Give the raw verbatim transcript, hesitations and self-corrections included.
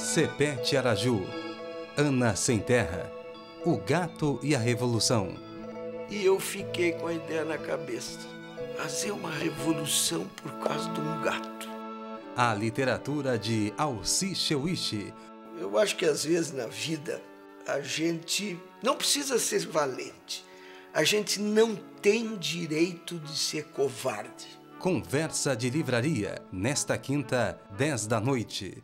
Cepete Araju, Ana Sem Terra, O Gato e a Revolução. E eu fiquei com a ideia na cabeça: fazer uma revolução por causa de um gato. A literatura de Alci Cheuiche. Eu acho que às vezes na vida a gente não precisa ser valente. A gente não tem direito de ser covarde. Conversa de Livraria, nesta quinta, dez da noite.